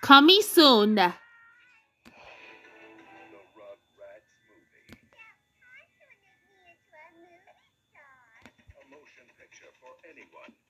Coming soon. The Rugrats movie. A motion picture for anyone